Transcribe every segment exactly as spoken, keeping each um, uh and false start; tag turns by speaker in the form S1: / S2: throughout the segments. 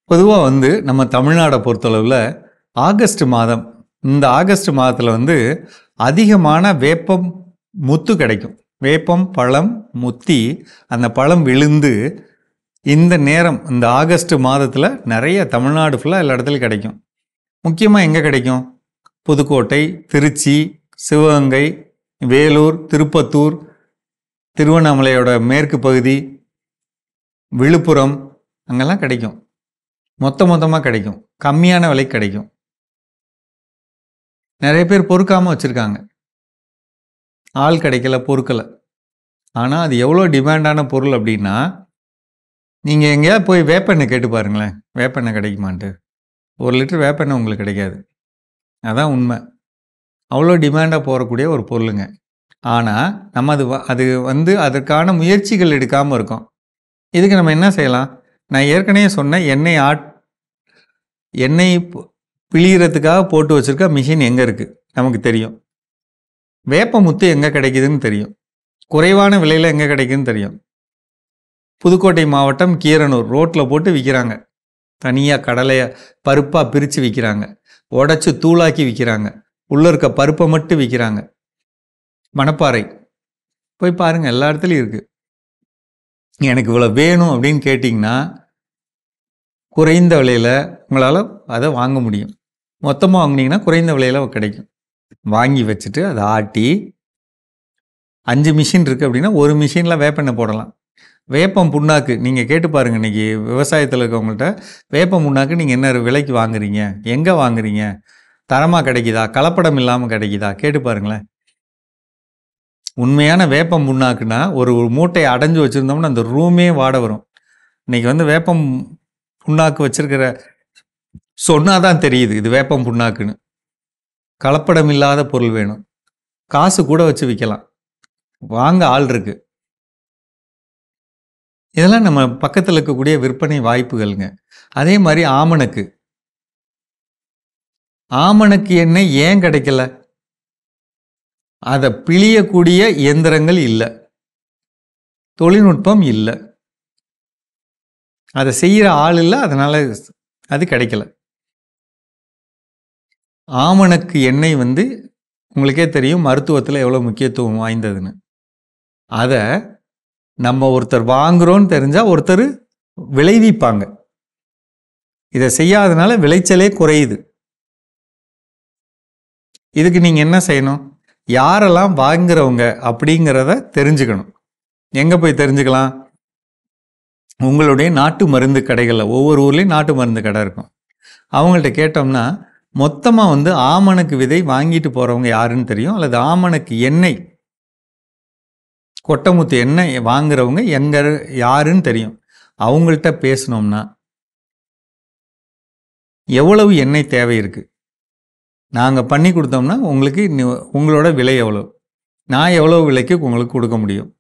S1: பொதுவா வந்து நம்ம தமிழ்நாட பொறுத்தளவுல ஆகஸ்ட் மாதம், இந்த ஆகஸ்ட் மாதத்துல வந்து அதிகமான வேப்பம் முத்து கிடைக்கும். வேப்பம் பழம் முத்தி, அந்த பழம் விழுந்து இந்த நேரம் இந்த ஆகஸ்ட் மாதத்துல நிறைய தமிழ்நாடு ஃபுல்லா எல்லா இடத்துலயும் கிடைக்கும். முக்கியமா எங்க கிடைக்கும்? புதுக்கோட்டை, திருச்சி, சிவகங்கை, வேலூர், திருப்பத்தூர், திருவண்ணாமலையோட மேற்கு பகுதி, விழுப்புரம் அங்கெல்லாம் கிடைக்கும். மொத்த மொத்தமாக கிடைக்கும். கம்மியான விலைக்கு கிடைக்கும். நிறைய பேர் பொறுக்காமல் வச்சுருக்காங்க. ஆள் கிடைக்கல, பொறுக்கலை. ஆனால் அது எவ்வளோ டிமாண்டான பொருள் அப்படின்னா, நீங்கள் எங்கேயாவது போய் வேப்பெண்ணெய் கேட்டு பாருங்களேன், வேப்பெண்ணெய் கிடைக்குமான்ட்டு. ஒரு லிட்டர் வேப்பெண்ணெய் உங்களுக்கு கிடைக்காது. அதான் உண்மை. அவ்வளோ டிமாண்டாக போகக்கூடிய ஒரு பொருளுங்க. ஆனால் நம்ம அது அது வந்து அதற்கான முயற்சிகள் எடுக்காமல் இருக்கோம். இதுக்கு நம்ம என்ன செய்யலாம்? நான் ஏற்கனவே சொன்ன எண்ணெய் ஆட் எண்ணெய் பிழியறதுக்காக போட்டு வச்சுருக்க மிஷின் எங்கே இருக்குது நமக்கு தெரியும். வேப்ப முத்து எங்கே கிடைக்குதுன்னு தெரியும். குறைவான விலையில் எங்கே கிடைக்குதுன்னு தெரியும். புதுக்கோட்டை மாவட்டம் கீரனூர் ரோட்டில் போட்டு விற்கிறாங்க. தனியாக கடலையை பருப்பாக பிரித்து விற்கிறாங்க. உடச்சி தூளாக்கி விற்கிறாங்க. உள்ளே இருக்க பருப்பை மட்டும் விற்கிறாங்க. மணப்பாறை போய் பாருங்கள், எல்லா இடத்துலையும் இருக்குது. எனக்கு இவ்வளோ வேணும் அப்படின்னு கேட்டிங்கன்னா குறைந்த விலையில் உங்களால் அதை வாங்க முடியும். மொத்தமாக வாங்கினீங்கன்னா குறைந்த விலையில் கிடைக்கும். வாங்கி வச்சுட்டு அதை ஆட்டி, அஞ்சு மிஷின் இருக்குது அப்படின்னா ஒரு மிஷினில் வேப்பெண்ணெய் போடலாம். வேப்பம் புண்ணாக்கு நீங்கள் கேட்டு பாருங்கள். இன்றைக்கி விவசாயத்தில் இருக்கவங்கள்ட்ட வேப்பம் புண்ணாக்கு நீங்கள் என்ன விலைக்கு வாங்குறீங்க, எங்கே வாங்குறீங்க, தரமாக கிடைக்குதா, கலப்படம் இல்லாமல் கிடைக்குதா கேட்டு பாருங்களேன். உண்மையான வேப்பம் புண்ணாக்குன்னா ஒரு மூட்டையை அடைஞ்சு வச்சுருந்தோம்னா அந்த ரூமே வாட வரும். இன்றைக்கி வந்து வேப்பம் புண்ணாக்கு வச்சிருக்கிற சொன்னாதான் தெரியுது இது வேப்பம் புண்ணாக்குன்னு. கலப்படம் இல்லாத பொருள் வேணும். காசு கூட வச்சு விற்கலாம். வாங்க ஆள் இருக்கு. இதெல்லாம் நம்ம பக்கத்தில் இருக்கக்கூடிய விற்பனை வாய்ப்புகள்ங்க. அதே மாதிரி ஆமணக்கு ஆமணக்கு எண்ணெய் ஏன் கிடைக்கல? அதை பிழியக்கூடிய இயந்திரங்கள் இல்லை, தொழில்நுட்பம் இல்லை, அதை செய்கிற ஆள் இல்லை, அதனால அது கிடைக்கல. ஆமணக்கு எண்ணெய் வந்து உங்களுக்கே தெரியும் மருத்துவத்தில் எவ்வளோ முக்கியத்துவம் வாய்ந்ததுன்னு. அதை நம்ம ஒருத்தர் வாங்குறோன்னு தெரிஞ்சால் ஒருத்தர் விளைவிப்பாங்க. இதை செய்யாதனால விளைச்சலே குறையுது. இதுக்கு நீங்கள் என்ன செய்யணும்? யாரெல்லாம் வாங்குறவங்க அப்படிங்கிறத தெரிஞ்சுக்கணும். எங்கே போய் தெரிஞ்சுக்கலாம்? உங்களுடைய நாட்டு மருந்து கடைகளில், ஒவ்வொரு ஊர்லேயும் நாட்டு மருந்து கடை இருக்கும். அவங்கள்ட்ட கேட்டோம்னா மொத்தமாக வந்து ஆமணக்கு விதை வாங்கிட்டு போகிறவங்க யாருன்னு தெரியும். அல்லது ஆமணக்கு எண்ணெய், கொட்டமுத்து எண்ணெய் வாங்குறவங்க எங்கே யாருன்னு தெரியும். அவங்கள்ட்ட பேசினோம்னா எவ்வளவு எண்ணெய் தேவை இருக்குது, நாங்கள் பண்ணி கொடுத்தோம்னா உங்களுக்கு உங்களோட விலை எவ்வளோ, நான் எவ்வளோ விலைக்கு உங்களுக்கு கொடுக்க முடியும்.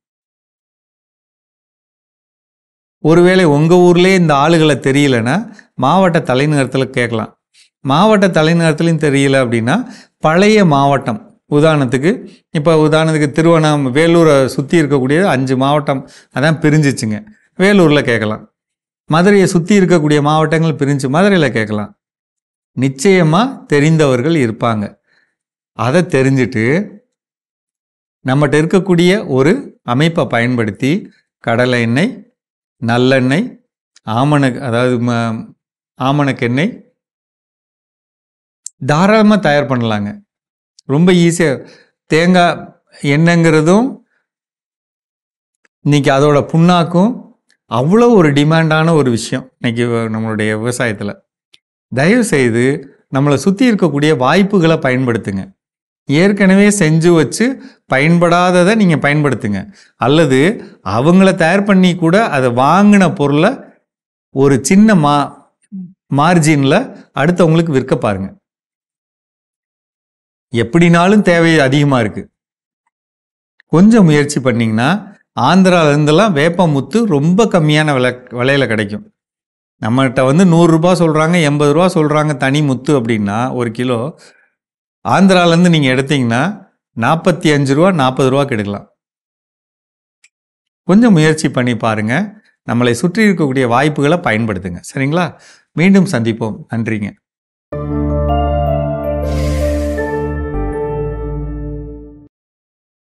S1: ஒருவேளை உங்கள் ஊர்லேயே இந்த ஆளுகளை தெரியலன்னா மாவட்ட தலைநகரத்தில் கேட்கலாம். மாவட்ட தலைநகரத்துலையும் தெரியல அப்படின்னா பழைய மாவட்டம், உதாரணத்துக்கு இப்போ உதாரணத்துக்கு திருவண்ணாமலை, வேலூரை சுற்றி இருக்கக்கூடிய அஞ்சு மாவட்டம் அதான் பிரிஞ்சிச்சுங்க. வேலூரில் கேட்கலாம். மதுரையை சுற்றி இருக்கக்கூடிய மாவட்டங்கள் பிரிஞ்சு மதுரையில் கேட்கலாம். நிச்சயமாக தெரிந்தவர்கள் இருப்பாங்க. அதை தெரிஞ்சுட்டு நம்மகிட்ட இருக்கக்கூடிய ஒரு அமைப்பை பயன்படுத்தி கடலை எண்ணெய், நல்லெண்ணெய், ஆமணக்கு அதாவது ஆமணக்கெண்ணெய் தாராளமாக தயார் பண்ணலாங்க. ரொம்ப ஈஸியாக. தேங்காய் எண்ணெய்ங்கிறதும் இன்னைக்கு அதோட புண்ணாக்கும் அவ்வளோ ஒரு டிமாண்டான ஒரு விஷயம் இன்னைக்கு நம்மளுடைய விவசாயத்தில். தயவு செய்து நம்மளை சுற்றி இருக்கக்கூடிய வாய்ப்புகளை பயன்படுத்துங்க. ஏற்கனவே செஞ்சு வச்சு பயன்படாததை நீங்கள் பயன்படுத்துங்க. அல்லது அவங்கள தயார் பண்ணி கூட அதை வாங்கின பொருளை ஒரு சின்ன மா மார்ஜினில் அடுத்தவங்களுக்கு விற்க பாருங்க. எப்படினாலும் தேவை அதிகமாக இருக்குது. கொஞ்சம் முயற்சி பண்ணிங்கன்னா ஆந்திராவிலேருந்தெல்லாம் வேப்ப முத்து ரொம்ப கம்மியான விலை விலையில் கிடைக்கும். நம்மகிட்ட வந்து நூறுரூபா சொல்கிறாங்க, எண்பது ரூபா சொல்கிறாங்க தனி முத்து அப்படின்னா ஒரு கிலோ. ஆந்திராவிலேருந்து நீங்கள் எடுத்தீங்கன்னா நாற்பத்தி அஞ்சு ரூபா நாற்பது ரூபா கிடைக்கலாம். கொஞ்சம் முயற்சி பண்ணி பாருங்கள். நம்மளை சுற்றி இருக்கக்கூடிய வாய்ப்புகளை பயன்படுத்துங்க. சரிங்களா? மீண்டும் சந்திப்போம். நன்றிங்க.